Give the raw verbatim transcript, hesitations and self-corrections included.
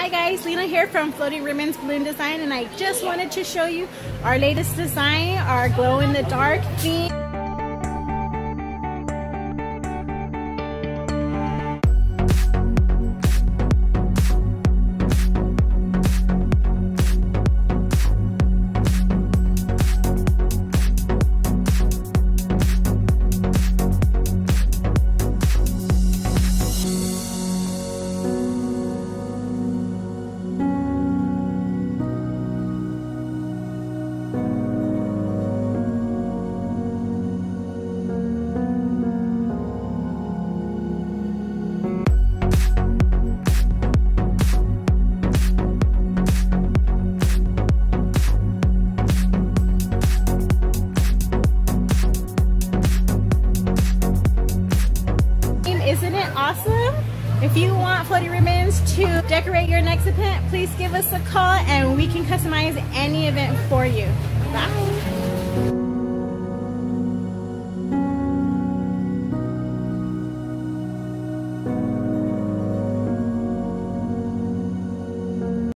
Hi guys, Lena here from Floating Ribbons Balloon Design, and I just wanted to show you our latest design, our glow in the dark theme. Isn't it awesome? If you want Floating Ribbons to decorate your next event, please give us a call and we can customize any event for you. Bye!